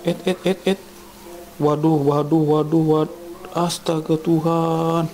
It. Waduh. Astaga Tuhan.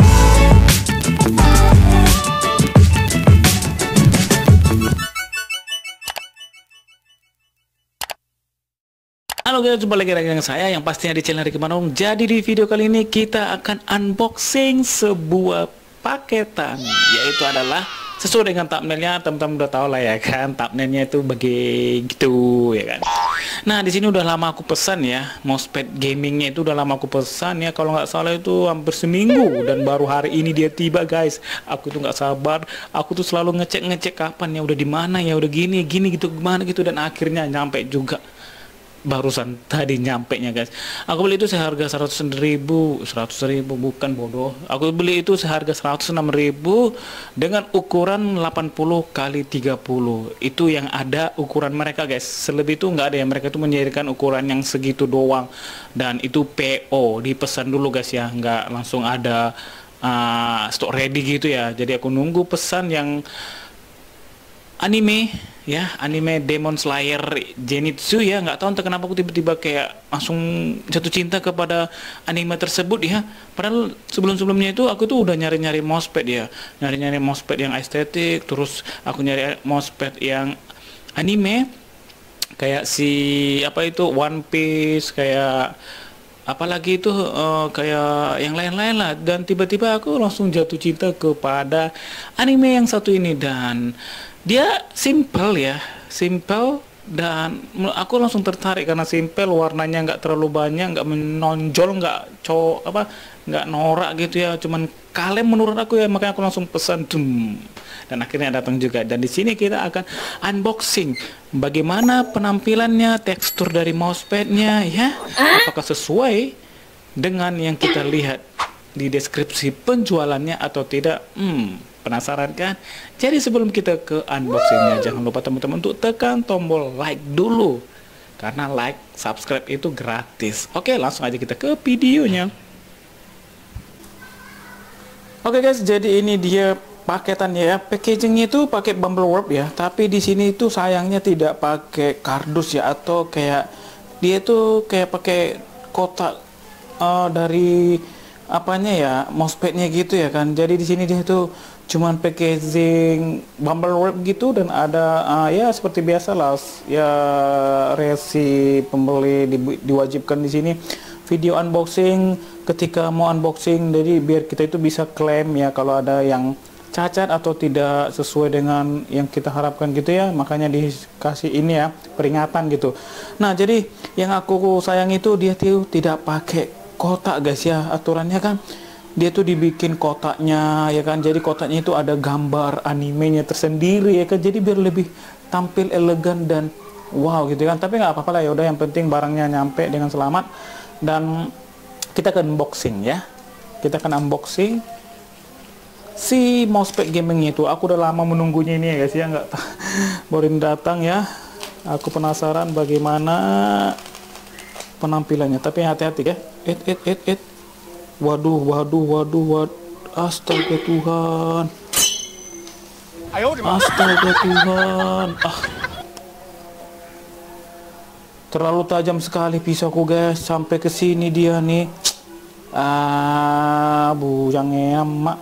Halo guys, jumpa lagi dengan saya yang pastinya di channel Ricky Manung. Jadi di video kali ini kita akan unboxing sebuah paketan, yaitu adalah sesuai dengan thumbnailnya. Teman-teman udah tahu lah ya kan, thumbnailnya itu begitu ya kan. Nah di sini udah lama aku pesan ya, mousepad gamingnya itu udah lama aku pesan ya. Kalau nggak salah itu hampir seminggu dan baru hari ini dia tiba guys. Aku tuh nggak sabar, aku tuh selalu ngecek kapan ya, udah di mana ya, udah gini gitu gimana gitu, dan akhirnya nyampe juga. Barusan tadi nyampe nya guys. Aku beli itu seharga 100.000 bukan bodoh. Aku beli itu seharga 106.000 dengan ukuran 80 kali 30. Itu yang ada ukuran mereka guys. Selebih itu nggak ada ya, mereka itu menyediakan ukuran yang segitu doang. Dan itu PO, dipesan dulu guys ya, nggak langsung ada stok ready gitu ya. Jadi aku nunggu pesan yang anime ya, anime Demon Slayer Zenitsu ya. Nggak tahu entah kenapa aku tiba-tiba kayak langsung jatuh cinta kepada anime tersebut ya. Padahal sebelum-sebelumnya itu aku tuh udah nyari-nyari mousepad ya, nyari-nyari mousepad yang estetik, terus aku nyari mousepad yang anime kayak si apa itu One Piece, kayak apalagi itu kayak yang lain-lain lah. Dan tiba-tiba aku langsung jatuh cinta kepada anime yang satu ini, dan dia simple ya, simple, dan aku langsung tertarik karena simple, warnanya nggak terlalu banyak, nggak menonjol, nggak norak gitu ya, cuman kalem menurut aku ya. Makanya aku langsung pesan dan akhirnya datang juga. Dan di sini kita akan unboxing bagaimana penampilannya, tekstur dari mousepadnya ya, apakah sesuai dengan yang kita lihat di deskripsi penjualannya atau tidak. Penasaran kan? Jadi sebelum kita ke unboxingnya, jangan lupa teman-teman untuk tekan tombol like dulu, karena like, subscribe itu gratis. Oke, langsung aja kita ke videonya. Oke guys, jadi ini dia paketannya ya. Packagingnya itu pakai bubble wrap ya, tapi di sini itu sayangnya tidak pakai kardus ya, atau kayak dia itu kayak pakai kotak dari apanya ya, mousepadnya gitu ya kan. Jadi di sini dia itu cuman packaging bubble wrap gitu, dan ada ya seperti biasa lah ya, resi pembeli diwajibkan di sini video unboxing ketika mau unboxing. Jadi biar kita itu bisa klaim ya kalau ada yang cacat atau tidak sesuai dengan yang kita harapkan gitu ya, makanya dikasih ini ya, peringatan gitu. Nah jadi yang aku sayang itu dia tuh tidak pakai kotak guys ya. Aturannya kan dia tuh dibikin kotaknya ya kan, jadi kotaknya itu ada gambar animenya tersendiri ya kan, jadi biar lebih tampil elegan dan wow gitu kan. Tapi nggak apa-apa lah, ya udah, yang penting barangnya nyampe dengan selamat. Dan kita akan unboxing ya, kita akan unboxing si mousepad gaming itu. Aku udah lama menunggunya ini ya guys ya, nggak baru datang ya. Aku penasaran bagaimana penampilannya, tapi hati-hati ya. Waduh. Astaga Tuhan. Astaga Tuhan. Terlalu tajam sekali pisauku guys, sampai ke sini dia nih. Bujang emak.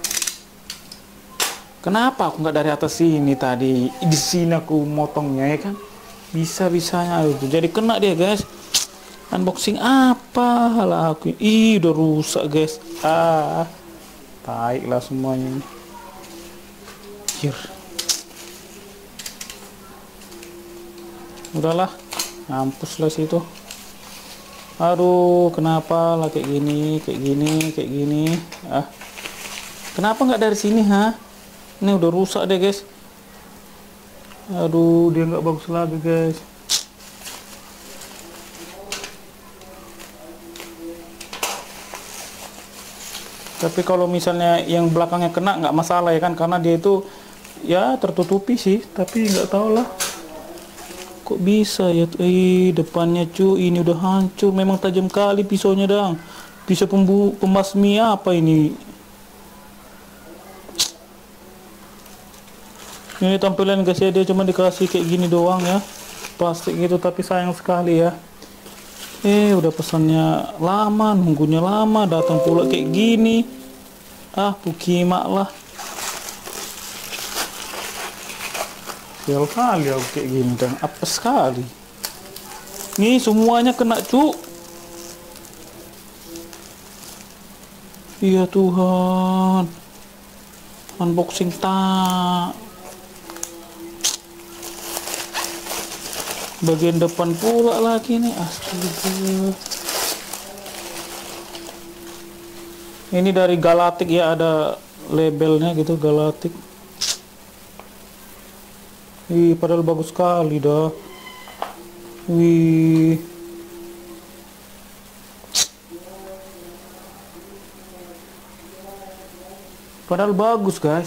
Kenapa aku nggak dari atas sini tadi? Di sini aku motongnya ya kan. Bisa-bisanya itu. Jadi kena dia guys. Unboxing apa lah aku, udah rusak guys. Baiklah semuanya ini. Udahlah, ngampus lah situ. Aduh, kenapa lah kayak gini. Kenapa nggak dari sini Ini udah rusak deh guys. Aduh, dia nggak bagus lagi guys. Tapi kalau misalnya yang belakangnya kena nggak masalah ya kan, karena dia itu ya tertutupi sih. Tapi nggak tahu lah kok bisa ya. Depannya cuy, ini udah hancur. Memang tajam kali pisaunya dang. Pisau pembasmi apa ini? Ini tampilan guys ya, dia cuma dikasih kayak gini doang ya, plastik gitu. Tapi sayang sekali ya, Udah pesannya lama, nunggunya lama, datang pula kayak gini. Pukimak lah. Sial kali aku kayak gini dan apes sekali. Nih semuanya kena cuk. Iya Tuhan. Unboxing tak. Bagian depan pula lagi nih, astaga. Ini dari Galactic ya, ada labelnya gitu, Galactic. Padahal bagus sekali dah. Padahal bagus guys.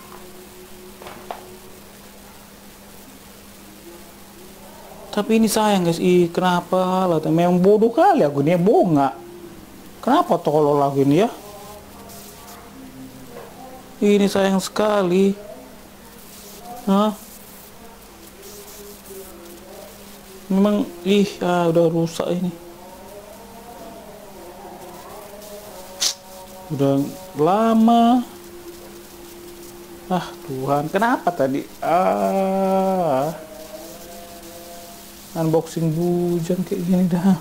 Tapi ini sayang guys, kenapa lah? Memang bodoh kali aku nih, bonga. Kenapa tolol lagi ini ya? Ini sayang sekali. Memang, udah rusak ini. Udah lama. Tuhan, kenapa tadi? Unboxing bujang kayak gini dah.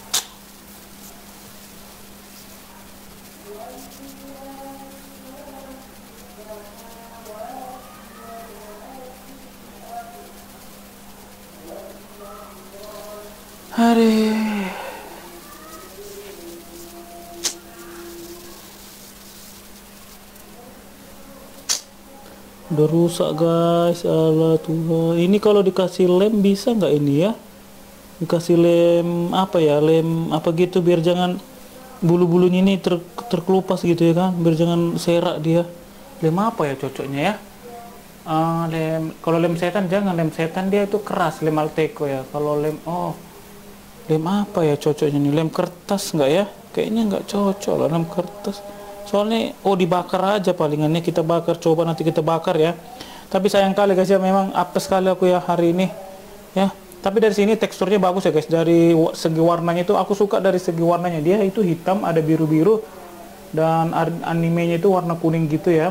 Aduh. Udah rusak guys, Allah Tuhan. Ini kalau dikasih lem bisa nggak ini ya? Dikasih lem apa ya? Lem apa gitu biar jangan bulu-bulunya ini terkelupas gitu ya kan? Biar jangan serak dia. Lem apa ya cocoknya ya? Kalau lem setan jangan, lem setan dia itu keras, lem Alteco ya. Kalau lem lem apa ya cocoknya nih? Lem kertas nggak ya? Kayaknya nggak cocok lah lem kertas. Soalnya dibakar aja palingannya, kita bakar, coba nanti kita bakar ya. Tapi sayang kali guys ya, memang apes sekali aku ya hari ini ya. Tapi dari sini teksturnya bagus ya guys, dari segi warnanya itu aku suka, dari segi warnanya dia itu hitam, ada biru-biru, dan animenya itu warna kuning gitu ya.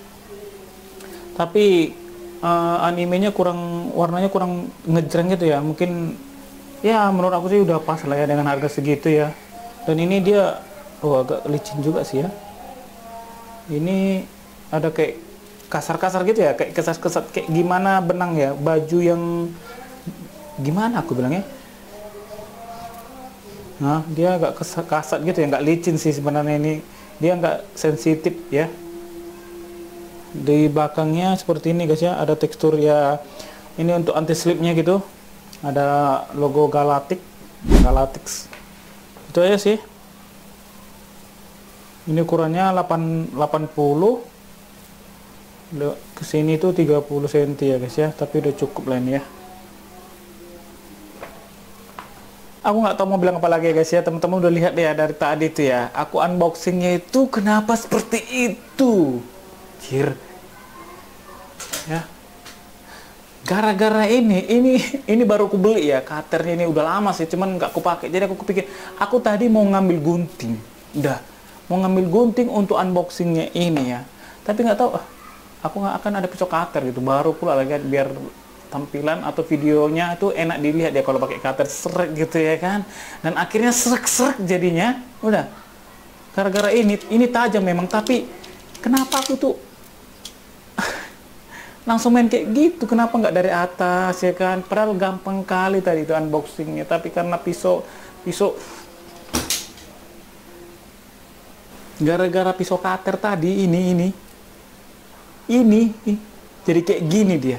Tapi animenya warnanya kurang ngejreng gitu ya. Mungkin ya menurut aku sih udah pas lah ya dengan harga segitu ya. Dan ini dia agak licin juga sih ya. Ini ada kayak kasar-kasar gitu ya, kayak kesat-kesat kayak gimana benang ya, baju yang gimana aku bilangnya. Dia agak kasar gitu ya, nggak licin sih sebenarnya ini. Dia nggak sensitif ya. Di belakangnya seperti ini guys ya, ada tekstur ya. Ini untuk anti slipnya gitu. Ada logo Galactic. Itu aja sih. Ini ukurannya 80, kesini tuh 30 cm ya guys ya, tapi udah cukup lah ini ya. Aku nggak tahu mau bilang apa lagi guys ya, teman-teman udah lihat ya dari tadi tuh ya, aku unboxingnya itu kenapa seperti itu, ya. Gara-gara ini baru aku beli ya, cutternya ini udah lama sih, cuman nggak aku pakai. Jadi aku pikir, aku tadi mau ngambil gunting, mau ngambil gunting untuk unboxingnya ini ya, tapi nggak tahu aku nggak akan ada pisau cutter gitu, baru pula lagi biar tampilan atau videonya itu enak dilihat ya kalau pakai cutter srek gitu ya kan. Dan akhirnya srek jadinya udah gara-gara ini tajam memang, tapi kenapa aku tuh langsung main kayak gitu, kenapa nggak dari atas ya kan, padahal gampang kali tadi itu unboxingnya, tapi karena pisau gara-gara pisau cutter tadi ini jadi kayak gini dia.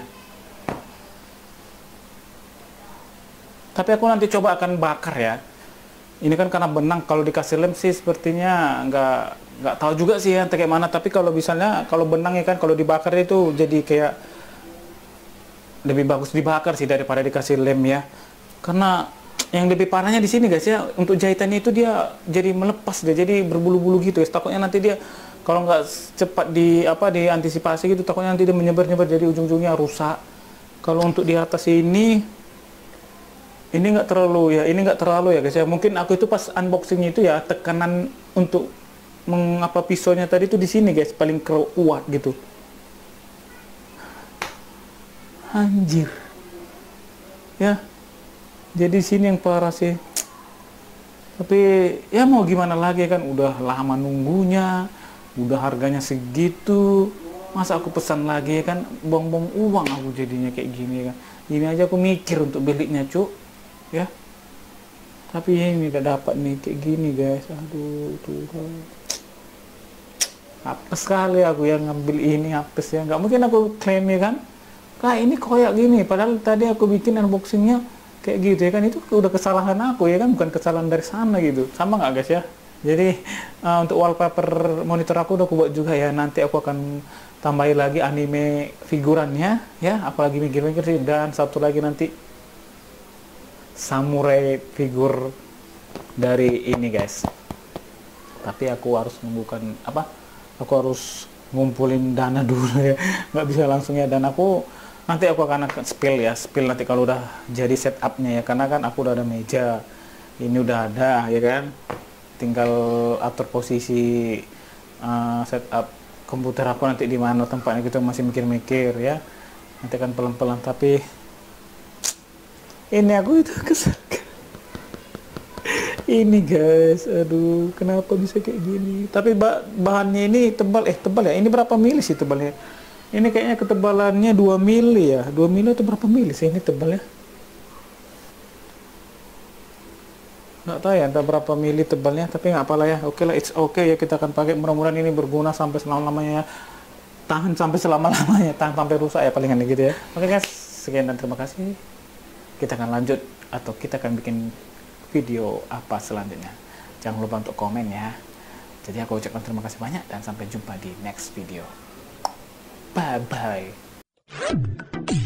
Tapi aku nanti coba akan bakar ya. Ini kan karena benang, kalau dikasih lem sih sepertinya nggak tahu juga sih ya kayak mana. Tapi kalau misalnya kalau benang ya kan, kalau dibakar itu jadi kayak lebih bagus dibakar sih daripada dikasih lem ya. Karena yang lebih parahnya di sini guys ya, untuk jahitannya itu dia jadi melepas, dia jadi berbulu-bulu gitu ya. Takutnya nanti dia kalau nggak cepat diantisipasi gitu, takutnya nanti dia menyebar-nyebar jadi ujung-ujungnya rusak. Kalau untuk di atas ini Ini nggak terlalu ya, ini nggak terlalu ya guys ya. Mungkin aku itu pas unboxingnya itu ya tekanan untuk mengapa pisaunya tadi itu di sini guys paling kuat gitu. Anjir. Ya. Jadi sini yang parah sih. Tapi ya mau gimana lagi kan, udah lama nunggunya, udah harganya segitu. Masa aku pesan lagi kan, buang-buang uang aku jadinya kayak gini kan. Ini aja aku mikir untuk belinya cuk. Ya. Tapi ini gak dapat nih kayak gini guys. Aduh, Tuhan. Apes sekali aku yang ngambil ini, apes ya. Nggak mungkin aku klaim ya kan. Kak ini koyak gini, padahal tadi aku bikin unboxingnya kayak gitu ya kan, itu udah kesalahan aku ya kan, bukan kesalahan dari sana gitu. Sama nggak guys ya? Jadi untuk wallpaper monitor aku udah aku buat juga ya, nanti aku akan tambahin lagi anime figurannya ya, apalagi mikir-mikir sih, dan satu lagi nanti samurai figur dari ini guys. Tapi aku harus membuka apa? Aku harus ngumpulin dana dulu ya, nggak bisa langsung ya. Dan aku nanti aku akan spill ya, spill nanti kalau udah jadi setupnya ya, karena kan aku udah ada meja, ini udah ada ya kan, tinggal atur posisi setup komputer aku nanti di mana tempatnya gitu, masih mikir-mikir ya, nanti kan pelan-pelan. Tapi ini aku itu kesel ini guys, aduh kenapa bisa kayak gini. Tapi bahannya ini tebal ya, ini berapa mili sih tebalnya? Ini kayaknya ketebalannya 2 mili ya. 2 mili atau berapa mili sih ini tebalnya? Nggak tahu ya entah berapa mili tebalnya, tapi nggak apalah ya. Oke lah, it's okay ya, kita akan pakai. Mudah-mudahan ini berguna sampai selama-lamanya ya. Tahan sampai selama-lamanya, tahan sampai rusak ya palingan gitu ya. Oke guys, sekian dan terima kasih. Kita akan lanjut atau kita akan bikin video apa selanjutnya. Jangan lupa untuk komen ya. Jadi aku ucapkan terima kasih banyak dan sampai jumpa di next video. Bye bye.